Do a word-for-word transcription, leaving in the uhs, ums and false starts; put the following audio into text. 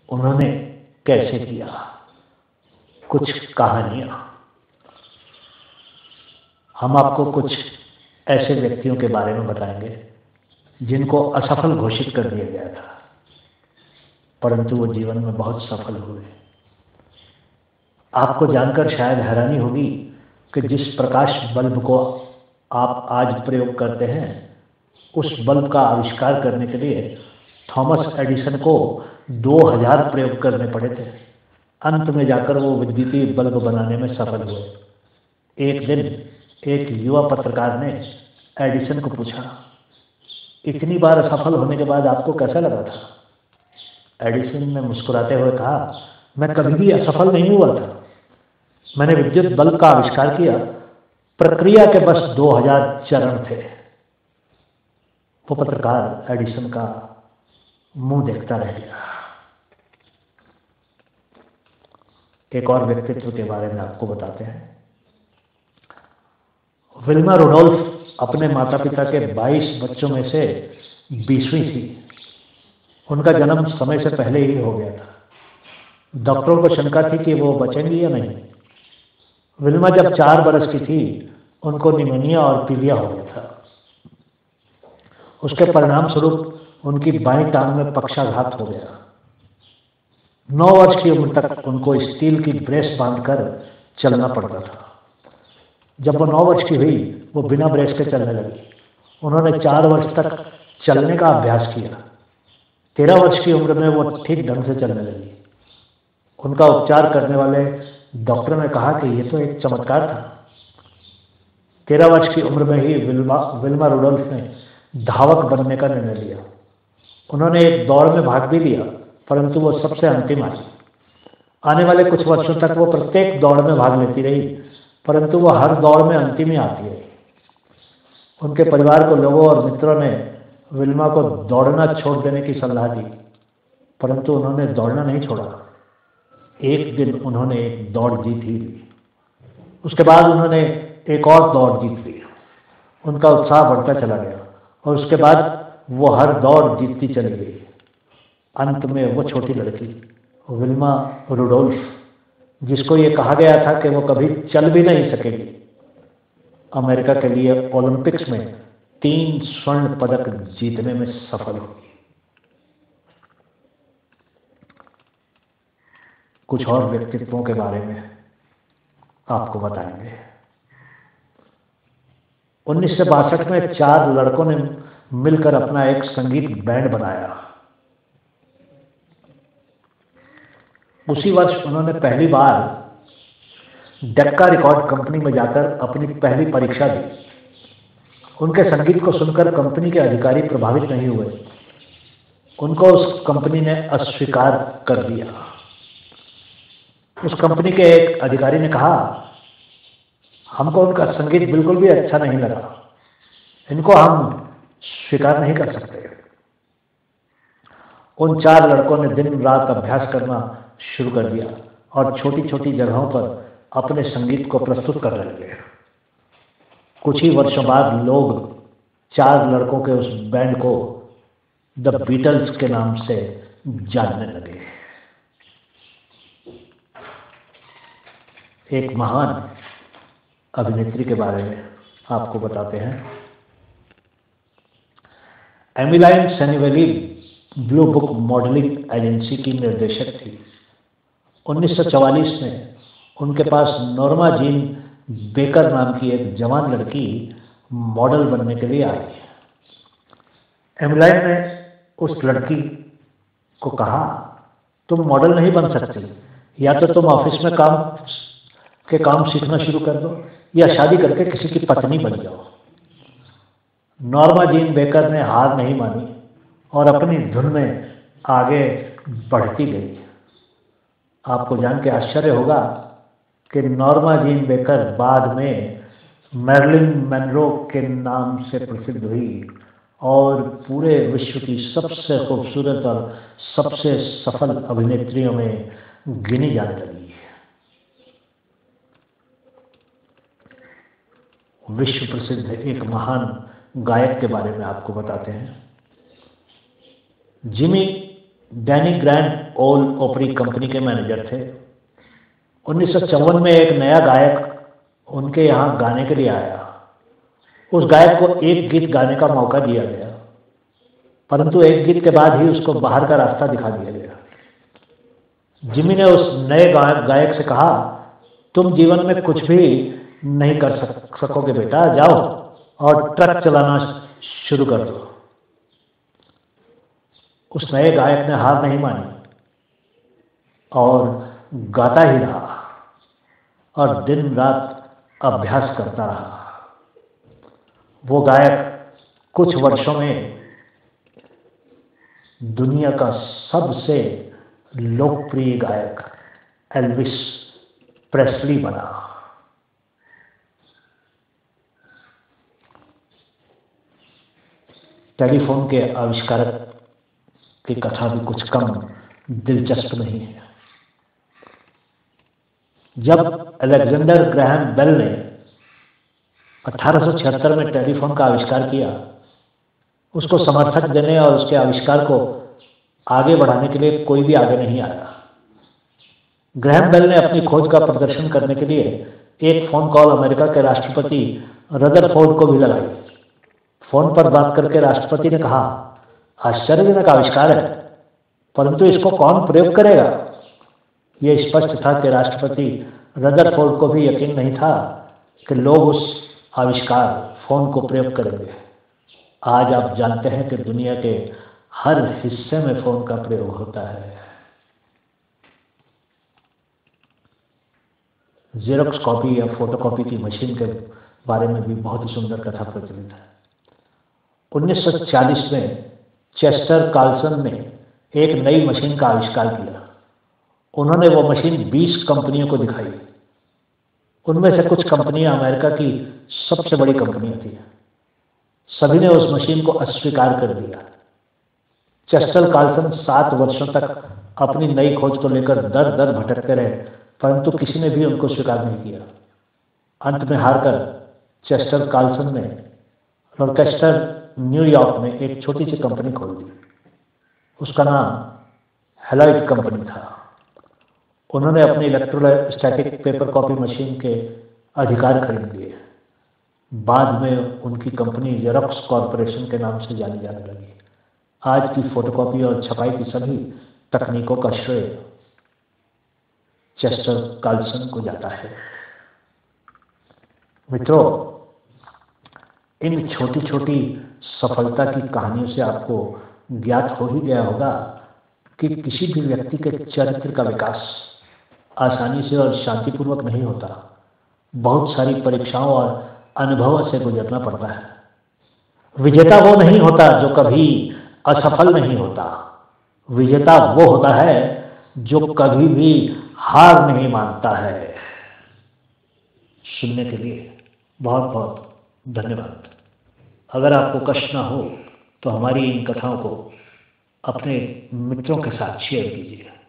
उन्होंने कैसे किया, कुछ कहानियां। हम आपको कुछ ऐसे व्यक्तियों के बारे में बताएंगे जिनको असफल घोषित कर दिया गया था, परंतु वो जीवन में बहुत सफल हुए। आपको जानकर शायद हैरानी होगी कि जिस प्रकाश बल्ब को आप आज प्रयोग करते हैं, उस बल्ब का आविष्कार करने के लिए थॉमस एडिसन को दो हज़ार प्रयोग करने पड़े थे। अंत में जाकर वो विद्युतीय बल्ब बनाने में सफल हुए। एक दिन एक युवा पत्रकार ने एडिसन को पूछा, इतनी बार असफल होने के बाद आपको कैसा लगा था? एडिसन ने मुस्कुराते हुए कहा, मैं कभी भी असफल नहीं हुआ था। मैंने विद्युत बल्ब का आविष्कार किया, प्रक्रिया के बस दो हज़ार चरण थे। वो पत्रकार एडिसन का मुंह देखता रह गया। एक और व्यक्तित्व के बारे में आपको बताते हैं। विल्मा रुडोल्फ अपने माता पिता के बाईस बच्चों में से बीसवीं थी। उनका जन्म समय से पहले ही हो गया था। डॉक्टरों को शंका थी कि वो बचेंगी या नहीं। विल्मा जब चार बरस की थी, उनको निमोनिया और पीलिया हो गया था। उसके परिणाम स्वरूप उनकी बाईं टांग में पक्षाघात हो गया। नौ वर्ष की उम्र तक उनको स्टील की ब्रेस बांधकर चलना पड़ता था। जब वो नौ वर्ष की हुई, वो बिना ब्रेस के चलने लगी। उन्होंने चार वर्ष तक चलने का अभ्यास किया। तेरह वर्ष की उम्र में वो ठीक ढंग से चलने लगी। उनका उपचार करने वाले डॉक्टर ने कहा कि ये तो एक चमत्कार था। तेरह वर्ष की उम्र में ही विल्मा विल्मा रुडोल्फ ने धावक बनने का निर्णय लिया। उन्होंने एक दौड़ में भाग भी लिया, परंतु वो सबसे अंतिम आई। आने वाले कुछ वर्षों तक वो प्रत्येक दौड़ में भाग लेती रही, परंतु वो हर दौड़ में अंतिम ही आती रही। उनके परिवार को लोगों और मित्रों ने विल्मा को दौड़ना छोड़ देने की सलाह दी, परंतु उन्होंने दौड़ना नहीं छोड़ा। एक दिन उन्होंने एक दौड़ जीत ही ली। उसके बाद उन्होंने एक और दौड़ जीत ली। उनका उत्साह बढ़ता चला गया और उसके बाद वो हर दौड़ जीतती चली गई। अंत में वो छोटी लड़की विल्मा रुडोल्फ, जिसको ये कहा गया था कि वो कभी चल भी नहीं सकेगी, अमेरिका के लिए ओलंपिक्स में तीन स्वर्ण पदक जीतने में सफल हुई। कुछ और व्यक्तित्वों के बारे में आपको बताएंगे। उन्नीस सौ बासठ में चार लड़कों ने मिलकर अपना एक संगीत बैंड बनाया। उसी वर्ष उन्होंने पहली बार डेक्का रिकॉर्ड कंपनी में जाकर अपनी पहली परीक्षा दी। उनके संगीत को सुनकर कंपनी के अधिकारी प्रभावित नहीं हुए। उनको उस कंपनी ने अस्वीकार कर दिया। उस कंपनी के एक अधिकारी ने कहा, हमको उनका संगीत बिल्कुल भी अच्छा नहीं लगा, इनको हम स्वीकार नहीं कर सकते। उन चार लड़कों ने दिन रात अभ्यास करना शुरू कर दिया और छोटी छोटी जगहों पर अपने संगीत को प्रस्तुत करने लगे। कुछ ही वर्षों बाद लोग चार लड़कों के उस बैंड को द बीटल्स के नाम से जानने लगे। एक महान अभिनेत्री के बारे में आपको बताते हैं। Emmeline Snively blue book modelling agency की निर्देशक थी। उन्नीस सौ चवालीस में उनके पास नॉर्मा जीन बेकर नाम की एक जवान लड़की मॉडल बनने के लिए आई। एमिलाइन ने उस लड़की को कहा, तुम मॉडल नहीं बन सकती, या तो तुम ऑफिस में काम के काम सीखना शुरू कर दो या शादी करके किसी की पत्नी बन जाओ। नॉर्मा जीन बेकर ने हार नहीं मानी और अपनी धुन में आगे बढ़ती गई। आपको जान के आश्चर्य होगा कि नॉर्मा जीन बेकर बाद में मैरिलिन मनरो के नाम से प्रसिद्ध हुई और पूरे विश्व की सबसे खूबसूरत और सबसे सफल अभिनेत्रियों में गिनी जाने लगी। विश्व प्रसिद्ध एक महान गायक के बारे में आपको बताते हैं। जिमी डैनी ग्रैंड ओल ओपरी कंपनी के मैनेजर थे। उन्नीस सौ चौवन में एक नया गायक उनके यहाँ गाने के लिए आया। उस गायक को एक गीत गाने का मौका दिया गया, परंतु एक गीत के बाद ही उसको बाहर का रास्ता दिखा दिया गया। जिमी ने उस नए गायक से कहा, तुम जीवन में कुछ भी नहीं कर सक, सकोगे बेटा, जाओ और ट्रक चलाना शुरू कर दो। उस नए गायक ने हार नहीं मानी और गाता ही रहा और दिन रात अभ्यास करता रहा। वो गायक कुछ वर्षों में दुनिया का सबसे लोकप्रिय गायक एल्विस प्रेस्ली बना। टेलीफोन के आविष्कारक की कथा भी कुछ कम दिलचस्प नहीं है। जब अलेक्जेंडर ग्रैहम बेल ने अठारह सौ छिहत्तर में टेलीफोन का आविष्कार किया, उसको समर्थक देने और उसके आविष्कार को आगे बढ़ाने के लिए कोई भी आगे नहीं आया। ग्रैहम बेल ने अपनी खोज का प्रदर्शन करने के लिए एक फोन कॉल अमेरिका के राष्ट्रपति रदरफोर्ड को भी लगाई। फोन पर बात करके राष्ट्रपति ने कहा, आश्चर्यजनक आविष्कार है, परंतु इसको कौन प्रयोग करेगा? यह स्पष्ट था कि राष्ट्रपति रदरफोर्ड को भी यकीन नहीं था कि लोग उस आविष्कार फोन को प्रयोग करेंगे। आज आप जानते हैं कि दुनिया के हर हिस्से में फोन का प्रयोग होता है। जेरोक्स कॉपी या फोटोकॉपी की मशीन के बारे में भी बहुत ही सुंदर कथा प्रचलित है। उन्नीस सौ चालीस में चेस्टर कार्लसन ने एक नई मशीन का आविष्कार किया। उन्होंने वो मशीन बीस कंपनियों को दिखाई। उनमें से कुछ कंपनियां अमेरिका की सबसे बड़ी कंपनियां थी। सभी ने उस मशीन को अस्वीकार कर दिया। चेस्टर कार्लसन सात वर्षों तक अपनी नई खोज को लेकर दर दर भटकते रहे, परंतु किसी ने भी उनको स्वीकार नहीं किया। अंत में हारकर चेस्टर कार्लसन ने रोचेस्टर न्यूयॉर्क में एक छोटी सी कंपनी खोल दी। उसका नाम हेलॉइड कंपनी था। उन्होंने अपनी इलेक्ट्रोस्टैटिक पेपर कॉपी मशीन के अधिकार खरीद लिए। बाद में उनकी कंपनी जेरोक्स कॉर्पोरेशन के नाम से जानी जाने लगी। आज की फोटोकॉपी और छपाई की सभी तकनीकों का श्रेय चेस्टर कार्लसन को जाता है। मित्रों, इन छोटी छोटी सफलता की कहानियों से आपको ज्ञात हो ही गया होगा कि किसी भी व्यक्ति के चरित्र का विकास आसानी से और शांतिपूर्वक नहीं होता। बहुत सारी परीक्षाओं और अनुभवों से गुजरना पड़ता है। विजेता वो नहीं होता जो कभी असफल नहीं होता। विजेता वो होता है जो कभी भी हार नहीं मानता है। सुनने के लिए बहुत बहुत धन्यवाद। अगर आपको कष्ट ना हो तो हमारी इन कथाओं को अपने मित्रों के साथ शेयर कीजिए।